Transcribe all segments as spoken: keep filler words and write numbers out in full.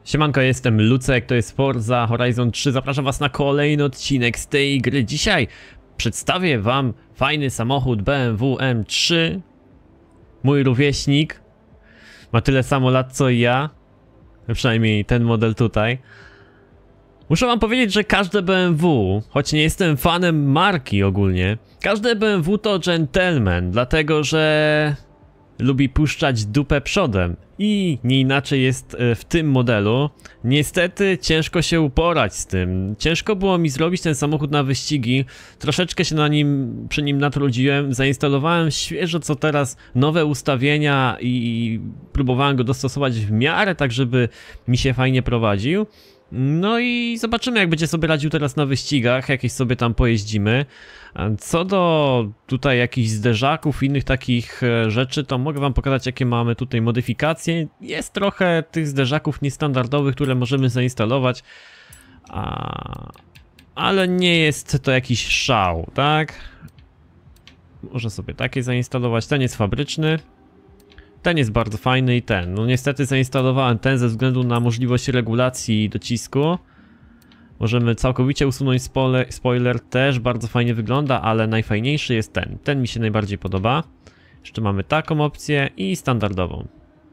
Siemanko, jestem Lucek, to jest Forza Horizon trzy. Zapraszam was na kolejny odcinek z tej gry. Dzisiaj przedstawię wam fajny samochód B M W M trzy. Mój rówieśnik. Ma tyle samo lat co i ja. Przynajmniej ten model tutaj. Muszę wam powiedzieć, że każde B M W, choć nie jestem fanem marki ogólnie, każde B M W to gentleman, dlatego że lubi puszczać dupę przodem. I nie inaczej jest w tym modelu. Niestety ciężko się uporać z tym. Ciężko było mi zrobić ten samochód na wyścigi. Troszeczkę się na nim, przy nim natrudziłem. Zainstalowałem świeżo co teraz nowe ustawienia i próbowałem go dostosować w miarę tak, żeby mi się fajnie prowadził. No i zobaczymy, jak będzie sobie radził teraz na wyścigach, jakieś sobie tam pojeździmy. Co do tutaj jakichś zderzaków, innych takich rzeczy, to mogę wam pokazać, jakie mamy tutaj modyfikacje. Jest trochę tych zderzaków niestandardowych, które możemy zainstalować, a... ale nie jest to jakiś szał, tak? Można sobie takie zainstalować. Ten jest fabryczny. Ten jest bardzo fajny i ten. No niestety zainstalowałem ten ze względu na możliwość regulacji docisku. Możemy całkowicie usunąć spoiler, spoiler, też bardzo fajnie wygląda, ale najfajniejszy jest ten. Ten mi się najbardziej podoba. Jeszcze mamy taką opcję i standardową.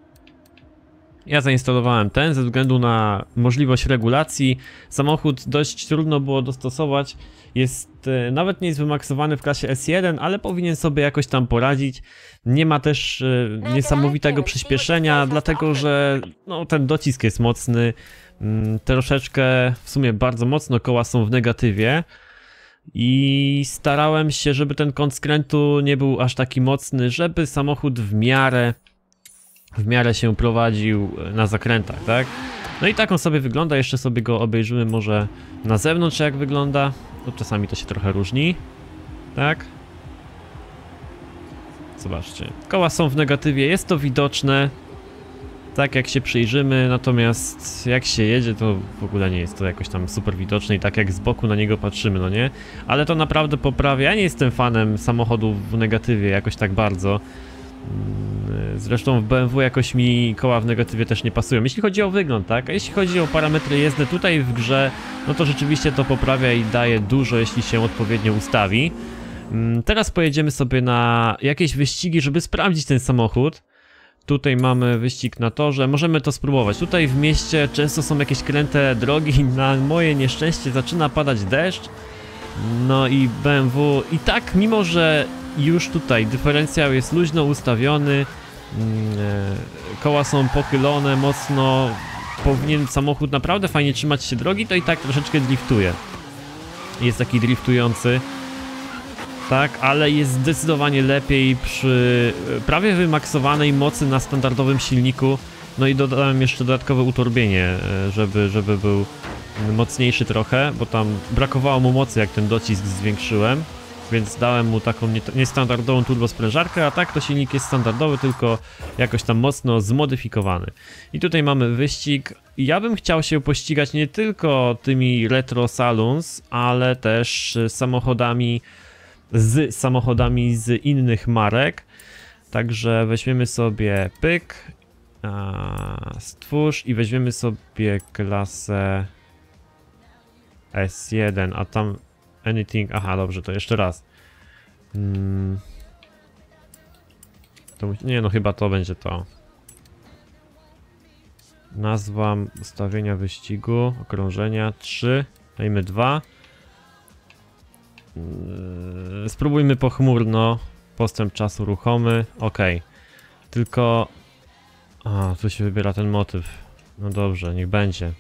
Ja zainstalowałem ten ze względu na możliwość regulacji. Samochód dość trudno było dostosować. Jest, nawet nie jest wymaksowany w klasie S jeden, ale powinien sobie jakoś tam poradzić. Nie ma też e, niesamowitego przyspieszenia, dlatego że no, ten docisk jest mocny. Mm, troszeczkę, w sumie bardzo mocno koła są w negatywie. I starałem się, żeby ten kąt skrętu nie był aż taki mocny, żeby samochód w miarę w miarę się prowadził na zakrętach, tak? No i tak on sobie wygląda, jeszcze sobie go obejrzymy może na zewnątrz, jak wygląda. No, czasami to się trochę różni, tak? Zobaczcie, koła są w negatywie, jest to widoczne, tak jak się przyjrzymy, natomiast jak się jedzie, to w ogóle nie jest to jakoś tam super widoczne i tak jak z boku na niego patrzymy, no nie? Ale to naprawdę poprawia, ja nie jestem fanem samochodów w negatywie jakoś tak bardzo. Zresztą w B M W jakoś mi koła w negatywie też nie pasują, jeśli chodzi o wygląd, tak? A jeśli chodzi o parametry jezdne tutaj w grze, no to rzeczywiście to poprawia i daje dużo, jeśli się odpowiednio ustawi. Teraz pojedziemy sobie na jakieś wyścigi, żeby sprawdzić ten samochód. Tutaj mamy wyścig na torze, możemy to spróbować. Tutaj w mieście często są jakieś kręte drogi, na moje nieszczęście zaczyna padać deszcz. No i B M W i tak, mimo że już tutaj dyferencjał jest luźno ustawiony, koła są pochylone mocno, powinien samochód naprawdę fajnie trzymać się drogi, to i tak troszeczkę driftuje. Jest taki driftujący, tak, ale jest zdecydowanie lepiej przy prawie wymaksowanej mocy na standardowym silniku. No i dodałem jeszcze dodatkowe uturbienie, żeby, żeby był mocniejszy trochę, bo tam brakowało mu mocy, jak ten docisk zwiększyłem. Więc dałem mu taką niestandardową turbosprężarkę, a tak to silnik jest standardowy, tylko jakoś tam mocno zmodyfikowany. I tutaj mamy wyścig. Ja bym chciał się pościgać nie tylko tymi retro saloons, ale też samochodami z samochodami z innych marek. Także weźmiemy sobie pyk, a, stwórz i weźmiemy sobie klasę S jeden, a tam anything, aha, dobrze, to jeszcze raz. Hmm. To, nie no, chyba to będzie to. Nazwa ustawienia wyścigu, okrążenia trzy, dajmy dwa. Yy, spróbujmy pochmurno, postęp czasu ruchomy, ok. Tylko... A, tu się wybiera ten motyw. No dobrze, niech będzie.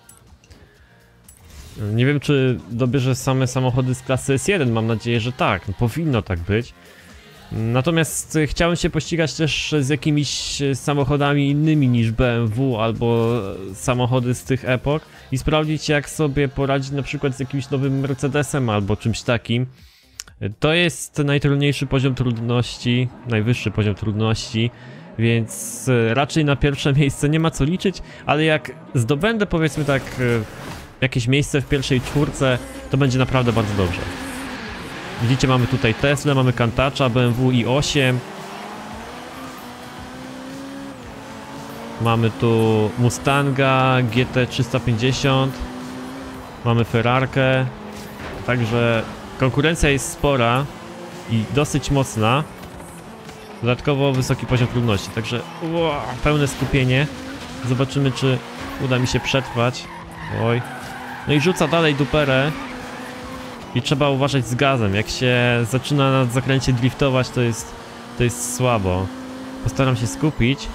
Nie wiem, czy dobierze same samochody z klasy S jeden, mam nadzieję, że tak, no, powinno tak być. Natomiast chciałem się pościgać też z jakimiś samochodami innymi niż B M W albo samochody z tych epok i sprawdzić, jak sobie poradzić na przykład z jakimś nowym Mercedesem albo czymś takim. To jest najtrudniejszy poziom trudności, najwyższy poziom trudności, więc raczej na pierwsze miejsce nie ma co liczyć, ale jak zdobędę, powiedzmy tak, jakieś miejsce w pierwszej czwórce, to będzie naprawdę bardzo dobrze. Widzicie, mamy tutaj Tesla, mamy Countach, B M W i osiem. Mamy tu Mustanga, G T trzysta pięćdziesiąt. Mamy Ferrarkę. Także konkurencja jest spora i dosyć mocna. Dodatkowo wysoki poziom trudności, także wow, pełne skupienie. Zobaczymy, czy uda mi się przetrwać. Oj. No i rzuca dalej duperę. I trzeba uważać z gazem. Jak się zaczyna na zakręcie driftować, to jest, to jest słabo. Postaram się skupić.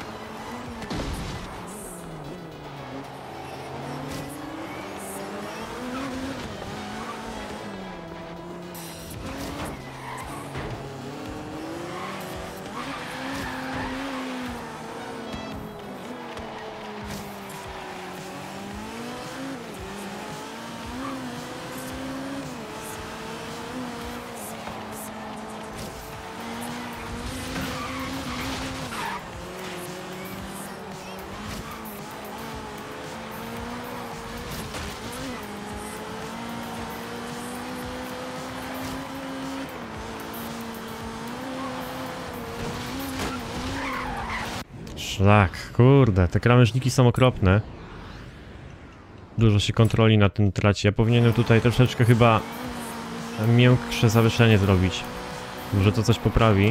Szlak, kurde, te krawężniki są okropne. Dużo się kontroli na tym traci. Ja powinienem tutaj troszeczkę chyba miększe zawieszenie zrobić. Może to coś poprawi.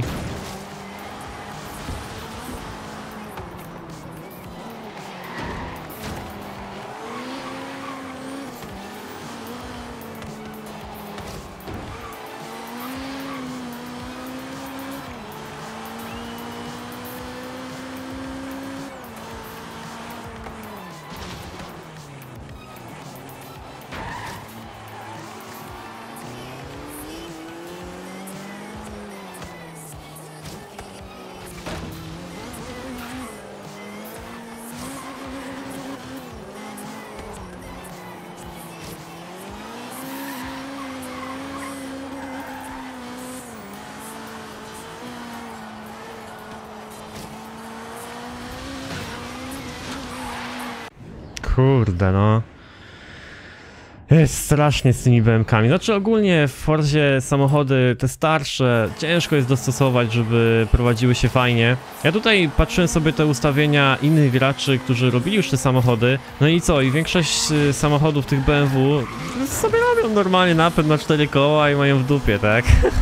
Kurde no. Jest strasznie z tymi B M kami. Znaczy ogólnie w Forzie samochody te starsze ciężko jest dostosować, żeby prowadziły się fajnie. Ja tutaj patrzyłem sobie te ustawienia innych graczy, którzy robili już te samochody. No i co? I większość samochodów tych B M W sobie robią normalnie napęd na cztery koła i mają w dupie, tak?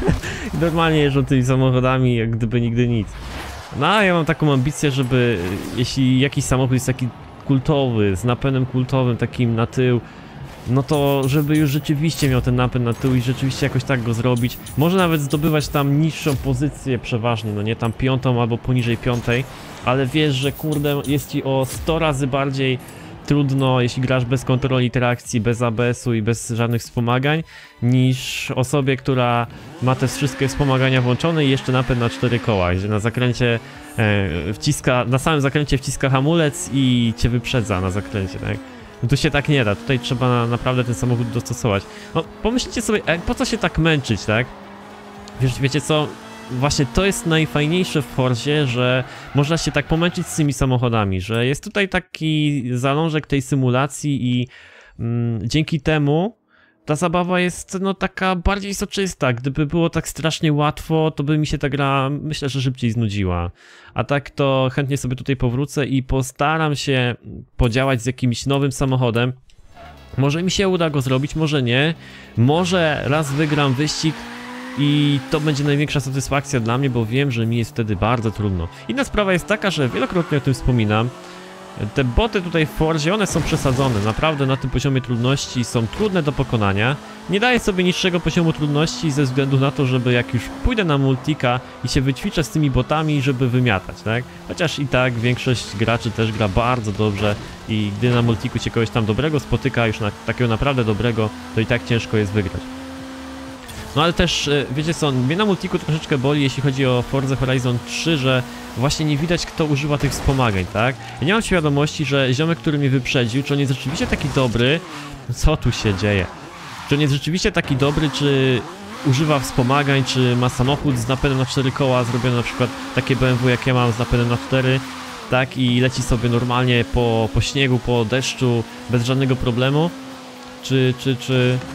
I normalnie jeżdżą tymi samochodami jak gdyby nigdy nic. No a ja mam taką ambicję, żeby jeśli jakiś samochód jest taki kultowy, z napędem kultowym takim na tył, no to żeby już rzeczywiście miał ten napęd na tył i rzeczywiście jakoś tak go zrobić. Może nawet zdobywać tam niższą pozycję przeważnie, no nie tam piątą albo poniżej piątej, ale wiesz, że kurde jest ci o sto razy bardziej trudno, jeśli grasz bez kontroli trakcji, bez A B S u i bez żadnych wspomagań, niż osobie, która ma te wszystkie wspomagania włączone i jeszcze napęd na cztery koła, gdzie na zakręcie e, wciska, na samym zakręcie wciska hamulec i cię wyprzedza na zakręcie, tak? No tu się tak nie da, tutaj trzeba na, naprawdę ten samochód dostosować. No pomyślcie sobie, e, po co się tak męczyć, tak? Wiesz, wiecie co? Właśnie to jest najfajniejsze w Forzie, że można się tak pomęczyć z tymi samochodami, że jest tutaj taki zalążek tej symulacji i mm, dzięki temu ta zabawa jest no taka bardziej soczysta. Gdyby było tak strasznie łatwo, to by mi się ta gra, myślę, że szybciej znudziła. A tak to chętnie sobie tutaj powrócę i postaram się podziałać z jakimś nowym samochodem. Może mi się uda go zrobić, może nie. Może raz wygram wyścig i to będzie największa satysfakcja dla mnie, bo wiem, że mi jest wtedy bardzo trudno. Inna sprawa jest taka, że wielokrotnie o tym wspominam. Te boty tutaj w Forzie, one są przesadzone, naprawdę na tym poziomie trudności są trudne do pokonania. Nie daję sobie niższego poziomu trudności ze względu na to, żeby jak już pójdę na multika i się wyćwiczę z tymi botami, żeby wymiatać, tak? Chociaż i tak większość graczy też gra bardzo dobrze i gdy na multiku się kogoś tam dobrego spotyka, już na, takiego naprawdę dobrego, to i tak ciężko jest wygrać. No ale też, wiecie co, mnie na multiku troszeczkę boli, jeśli chodzi o Forza Horizon trzy, że właśnie nie widać, kto używa tych wspomagań, tak? Ja nie mam świadomości, że ziomek, który mnie wyprzedził, czy on jest rzeczywiście taki dobry... Co tu się dzieje? Czy on jest rzeczywiście taki dobry, czy używa wspomagań, czy ma samochód z napędem na cztery koła, zrobione na przykład takie B M W, jak ja mam z napędem na cztery, tak? I leci sobie normalnie po, po śniegu, po deszczu, bez żadnego problemu? Czy, czy, czy...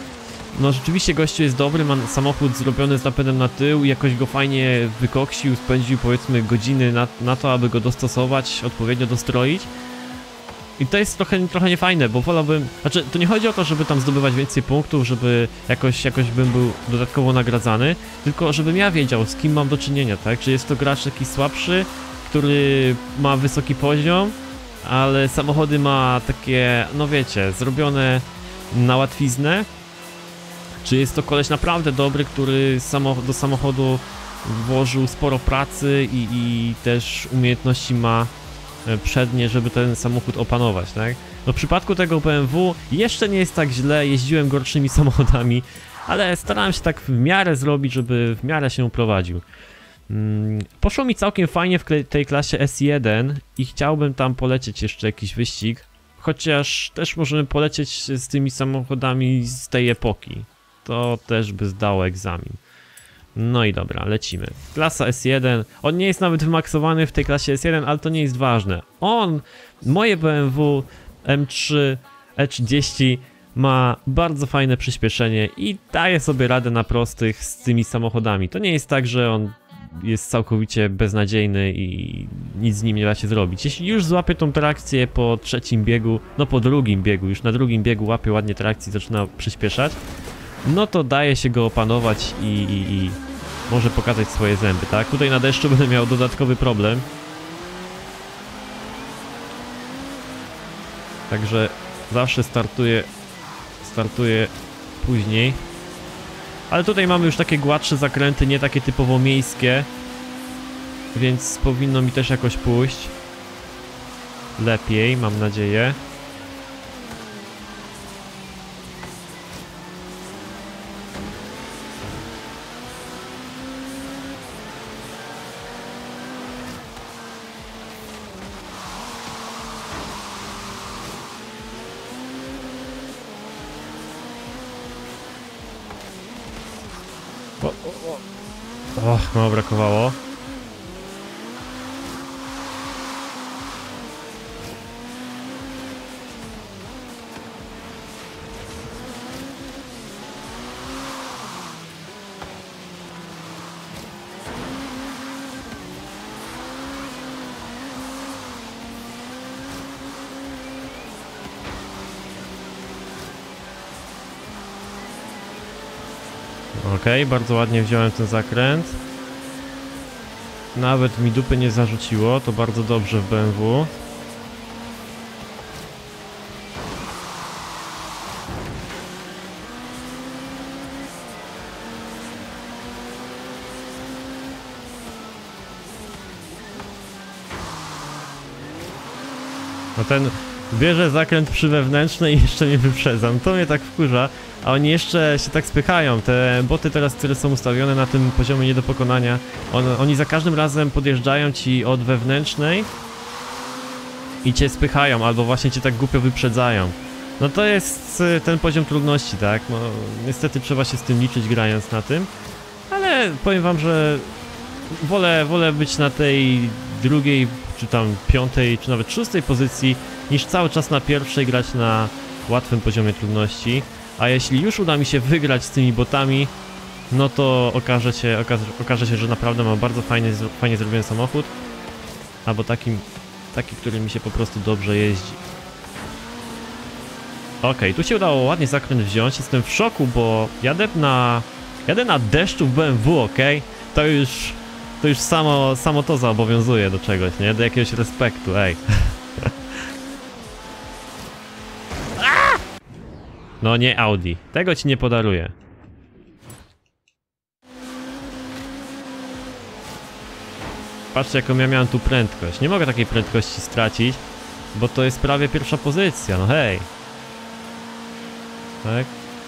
No rzeczywiście gościu jest dobry, ma samochód zrobiony z napędem na tył i jakoś go fajnie wykoksił, spędził powiedzmy godziny na, na to, aby go dostosować, odpowiednio dostroić. I to jest trochę, trochę niefajne, bo wolałbym... Znaczy, to nie chodzi o to, żeby tam zdobywać więcej punktów, żeby jakoś, jakoś bym był dodatkowo nagradzany, tylko żebym ja wiedział, z kim mam do czynienia, tak? Czy jest to gracz jakiś słabszy, który ma wysoki poziom, ale samochody ma takie, no wiecie, zrobione na łatwiznę, czy jest to koleś naprawdę dobry, który samo, do samochodu włożył sporo pracy i, i też umiejętności ma przednie, żeby ten samochód opanować, tak? No w przypadku tego B M W jeszcze nie jest tak źle, jeździłem gorszymi samochodami, ale starałem się tak w miarę zrobić, żeby w miarę się prowadził. Hmm, poszło mi całkiem fajnie w tej klasie S jeden i chciałbym tam polecieć jeszcze jakiś wyścig, chociaż też możemy polecieć z tymi samochodami z tej epoki. To też by zdało egzamin. No i dobra, lecimy. Klasa S jeden, on nie jest nawet wymaksowany w tej klasie S jeden, ale to nie jest ważne. On, moje B M W M trzy E trzydzieści ma bardzo fajne przyspieszenie i daje sobie radę na prostych z tymi samochodami. To nie jest tak, że on jest całkowicie beznadziejny i nic z nim nie da się zrobić. Jeśli już złapie tą trakcję po trzecim biegu, no po drugim biegu, już na drugim biegu łapie ładnie trakcję i zaczyna przyspieszać, no to daje się go opanować i, i, i może pokazać swoje zęby, tak? Tutaj na deszczu będę miał dodatkowy problem. Także zawsze startuję, startuję później. Ale tutaj mamy już takie gładsze zakręty, nie takie typowo miejskie. Więc powinno mi też jakoś pójść lepiej, mam nadzieję. O, o, o. Och, mało brakowało. Okej, okay, bardzo ładnie wziąłem ten zakręt. Nawet mi dupy nie zarzuciło, to bardzo dobrze w B M W. No ten bierze zakręt przy wewnętrznej i jeszcze nie wyprzedzam. To mnie tak wkurza. A oni jeszcze się tak spychają. Te boty teraz, które są ustawione na tym poziomie nie do pokonania, on, oni za każdym razem podjeżdżają ci od wewnętrznej i cię spychają, albo właśnie cię tak głupio wyprzedzają. No to jest ten poziom trudności, tak? No niestety trzeba się z tym liczyć, grając na tym. Ale powiem wam, że wolę, wolę być na tej drugiej, czy tam piątej, czy nawet szóstej pozycji, niż cały czas na pierwszej grać na łatwym poziomie trudności. A jeśli już uda mi się wygrać z tymi botami, no to okaże się, okaże, okaże się, że naprawdę mam bardzo fajny, fajnie zrobiony samochód. Albo taki, taki, który mi się po prostu dobrze jeździ. Okej, okay, tu się udało ładnie zakręt wziąć. Jestem w szoku, bo jadę na, jadę na deszczu w B M W, okej? Okay? To już, to już samo, samo to zobowiązuje do czegoś, nie? Do jakiegoś respektu, ej. No nie Audi, tego ci nie podaruję. Patrzcie, jaką ja miałem tu prędkość. Nie mogę takiej prędkości stracić, bo to jest prawie pierwsza pozycja, no hej. Tak.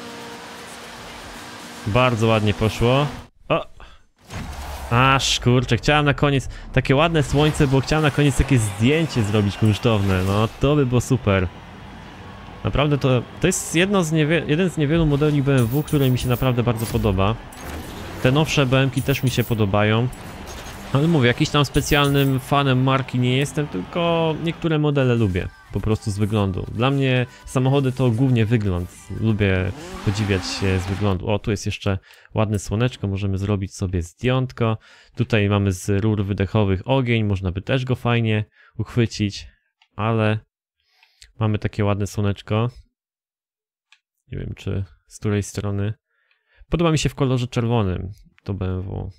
Bardzo ładnie poszło. O! Aż kurczę, chciałem na koniec takie ładne słońce, bo chciałem na koniec takie zdjęcie zrobić kunsztowne. No to by było super. Naprawdę to, to jest jedno z jeden z niewielu modeli B M W, które mi się naprawdę bardzo podoba. Te nowsze B M ki też mi się podobają. Ale mówię, jakiś tam specjalnym fanem marki nie jestem, tylko niektóre modele lubię. po prostu z wyglądu. Dla mnie samochody to głównie wygląd. Lubię podziwiać się z wyglądu. O, tu jest jeszcze ładne słoneczko, możemy zrobić sobie zdjątko. Tutaj mamy z rur wydechowych ogień, można by też go fajnie uchwycić, ale mamy takie ładne słoneczko. Nie wiem, czy z której strony. Podoba mi się w kolorze czerwonym to B M W.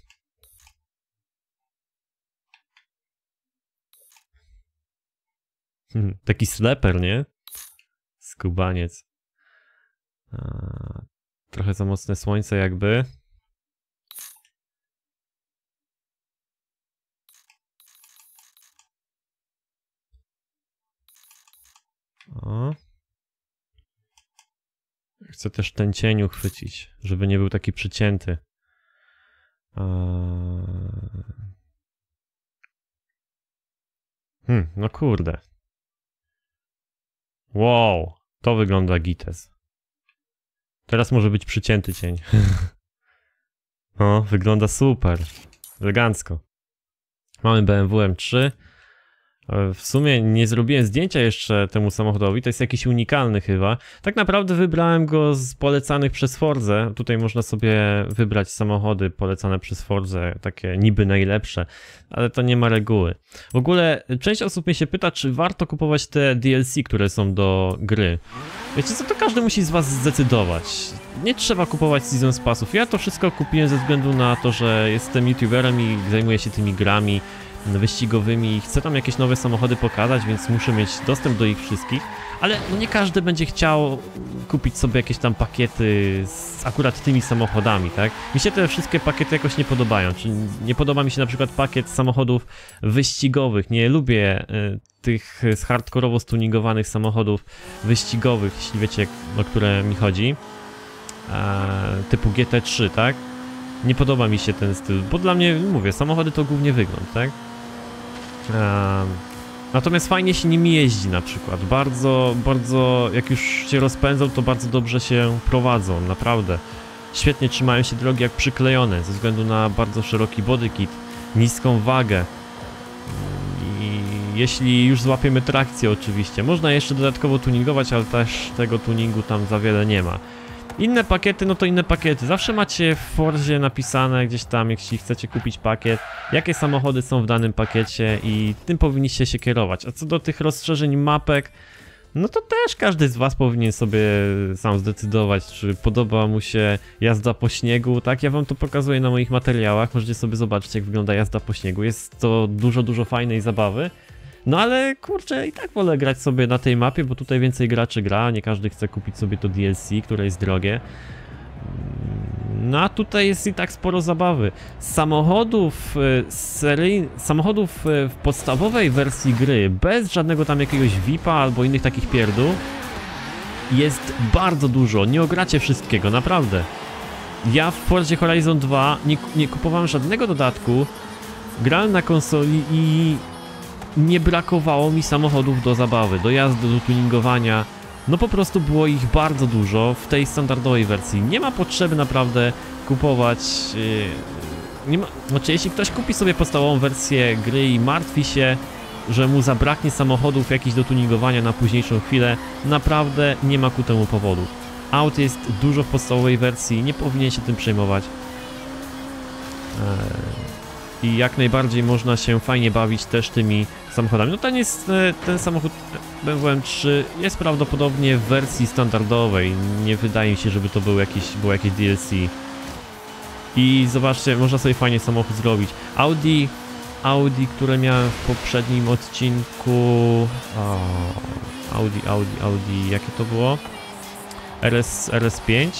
Hmm, taki sleper, nie? Skubaniec. A, trochę za mocne słońce jakby. O. Chcę też ten cień uchwycić, żeby nie był taki przycięty. A... Hmm, no kurde. Wow, to wygląda gites. Teraz może być przycięty cień. O, wygląda super. Elegancko. Mamy B M W M trzy. W sumie nie zrobiłem zdjęcia jeszcze temu samochodowi, to jest jakiś unikalny chyba. Tak naprawdę wybrałem go z polecanych przez Forzę. Tutaj można sobie wybrać samochody polecane przez Forzę, takie niby najlepsze, ale to nie ma reguły. W ogóle część osób mnie się pyta, czy warto kupować te D L C, które są do gry. Wiecie co, to każdy musi z was zdecydować. Nie trzeba kupować Season Passów. Ja to wszystko kupiłem ze względu na to, że jestem youtuberem i zajmuję się tymi grami wyścigowymi i chcę tam jakieś nowe samochody pokazać, więc muszę mieć dostęp do ich wszystkich, ale no nie każdy będzie chciał kupić sobie jakieś tam pakiety z akurat tymi samochodami, tak? Mi się te wszystkie pakiety jakoś nie podobają, czyli nie podoba mi się na przykład pakiet samochodów wyścigowych, nie lubię y, tych hardkorowo stuningowanych samochodów wyścigowych, jeśli wiecie, o które mi chodzi, e, typu G T trzy, tak? Nie podoba mi się ten styl, bo dla mnie, mówię, samochody to głównie wygląd, tak? Um, natomiast fajnie się nimi jeździ na przykład, bardzo, bardzo, jak już się rozpędzą, to bardzo dobrze się prowadzą, naprawdę. Świetnie trzymają się drogi jak przyklejone, ze względu na bardzo szeroki bodykit, niską wagę. I jeśli już złapiemy trakcję oczywiście, można jeszcze dodatkowo tuningować, ale też tego tuningu tam za wiele nie ma. Inne pakiety, no to inne pakiety. Zawsze macie w Forzie napisane gdzieś tam, jeśli chcecie kupić pakiet, jakie samochody są w danym pakiecie i tym powinniście się kierować. A co do tych rozszerzeń mapek, no to też każdy z was powinien sobie sam zdecydować, czy podoba mu się jazda po śniegu, tak? Ja wam to pokazuję na moich materiałach, możecie sobie zobaczyć, jak wygląda jazda po śniegu. Jest to dużo, dużo fajnej zabawy. No ale kurczę, i tak wolę grać sobie na tej mapie, bo tutaj więcej graczy gra, nie każdy chce kupić sobie to D L C, które jest drogie. No a tutaj jest i tak sporo zabawy. Samochodów serii, samochodów w podstawowej wersji gry, bez żadnego tam jakiegoś V I P-a albo innych takich pierdół, jest bardzo dużo, nie ogracie wszystkiego, naprawdę. Ja w Forzie Horizon dwa nie, nie kupowałem żadnego dodatku, grałem na konsoli i nie brakowało mi samochodów do zabawy, do jazdy, do tuningowania. No po prostu było ich bardzo dużo w tej standardowej wersji. Nie ma potrzeby naprawdę kupować... Yy, nie ma, znaczy jeśli ktoś kupi sobie podstawową wersję gry i martwi się, że mu zabraknie samochodów jakichś do tuningowania na późniejszą chwilę, naprawdę nie ma ku temu powodu. Aut jest dużo w podstawowej wersji, nie powinien się tym przejmować. Eee... I jak najbardziej można się fajnie bawić też tymi samochodami. No ten jest, ten samochód B M W M trzy jest prawdopodobnie w wersji standardowej. Nie wydaje mi się, żeby to był jakiś, było jakieś D L C. I zobaczcie, można sobie fajnie samochód zrobić. Audi, Audi, które miałem w poprzednim odcinku. O, Audi, Audi, Audi, jakie to było? R S, R S pięć.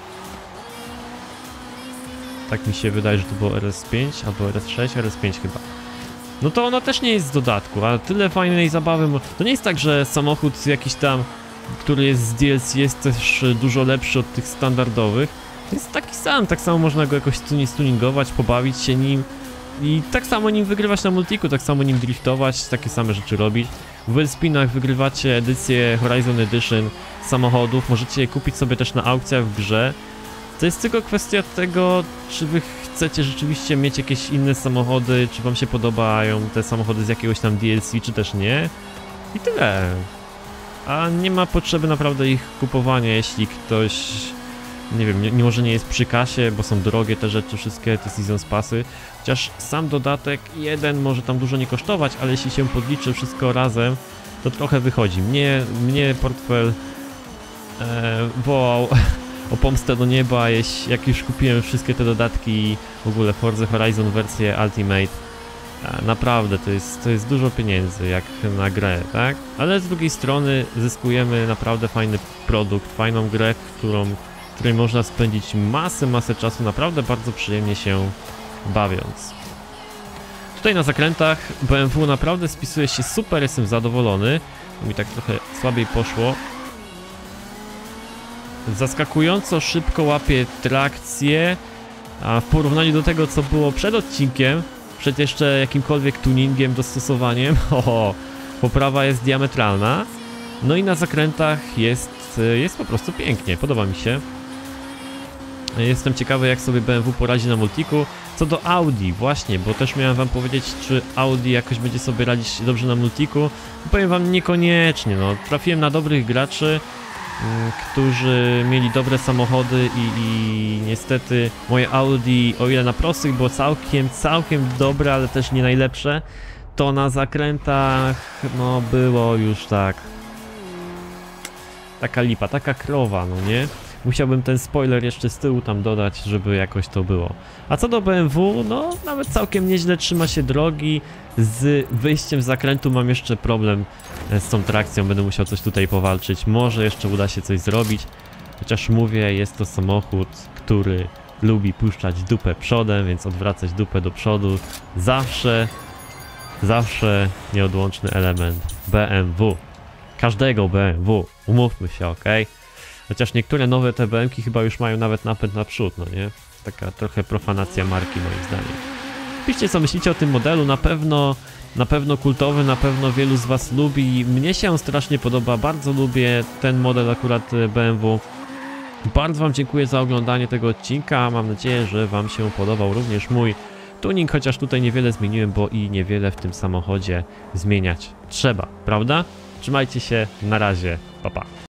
Tak mi się wydaje, że to było R S pięć albo R S sześć, R S pięć chyba. No to ono też nie jest z dodatku, ale tyle fajnej zabawy. To nie jest tak, że samochód jakiś tam, który jest z D L C, jest też dużo lepszy od tych standardowych. To jest taki sam, tak samo można go jakoś stuningować, pobawić się nim i tak samo nim wygrywać na multiku, tak samo nim driftować, takie same rzeczy robić. W Wellspinach wygrywacie edycję Horizon Edition samochodów, możecie je kupić sobie też na aukcjach w grze. To jest tylko kwestia tego, czy wy chcecie rzeczywiście mieć jakieś inne samochody, czy wam się podobają te samochody z jakiegoś tam D L C, czy też nie. I tyle. a nie ma potrzeby naprawdę ich kupowania, jeśli ktoś, nie wiem, nie, może nie jest przy kasie, bo są drogie te rzeczy, wszystkie te Seasons Passy, chociaż sam dodatek jeden może tam dużo nie kosztować, ale jeśli się podliczy wszystko razem, to trochę wychodzi. Mnie, mnie portfel e, wołał o pomstę do nieba, jeśli, jak już kupiłem wszystkie te dodatki, w ogóle Forza Horizon wersję Ultimate. Naprawdę, to jest, to jest dużo pieniędzy jak na grę, tak? Ale z drugiej strony zyskujemy naprawdę fajny produkt, fajną grę, którą, w której można spędzić masę, masę czasu, naprawdę bardzo przyjemnie się bawiąc. Tutaj na zakrętach B M W naprawdę spisuje się super, jestem zadowolony. Mi tak trochę słabiej poszło. Zaskakująco szybko łapie trakcję, a w porównaniu do tego, co było przed odcinkiem, przed jeszcze jakimkolwiek tuningiem, dostosowaniem, o, poprawa jest diametralna. No i na zakrętach jest, jest po prostu pięknie, podoba mi się. Jestem ciekawy, jak sobie B M W poradzi na multiku. Co do Audi, właśnie, bo też miałem wam powiedzieć, czy Audi jakoś będzie sobie radzić dobrze na multiku. Powiem wam, niekoniecznie, no. Trafiłem na dobrych graczy, którzy mieli dobre samochody i, i niestety moje Audi, o ile na prostych było całkiem, całkiem dobre, ale też nie najlepsze, to na zakrętach no było już tak, taka lipa, taka krowa, no nie? Musiałbym ten spoiler jeszcze z tyłu tam dodać, żeby jakoś to było. A co do B M W, no nawet całkiem nieźle trzyma się drogi. Z wyjściem z zakrętu mam jeszcze problem z tą trakcją, będę musiał coś tutaj powalczyć. Może jeszcze uda się coś zrobić. Chociaż mówię, jest to samochód, który lubi puszczać dupę przodem, więc odwracać dupę do przodu. Zawsze, zawsze nieodłączny element B M W. Każdego B M W, umówmy się, ok? Chociaż niektóre nowe te B M ki chyba już mają nawet napęd naprzód, no nie? Taka trochę profanacja marki moim zdaniem. Piszcie, co myślicie o tym modelu, na pewno, na pewno kultowy, na pewno wielu z was lubi. Mnie się on strasznie podoba, bardzo lubię ten model akurat B M W. Bardzo wam dziękuję za oglądanie tego odcinka, mam nadzieję, że wam się podobał również mój tuning, chociaż tutaj niewiele zmieniłem, bo i niewiele w tym samochodzie zmieniać trzeba, prawda? Trzymajcie się, na razie, pa pa.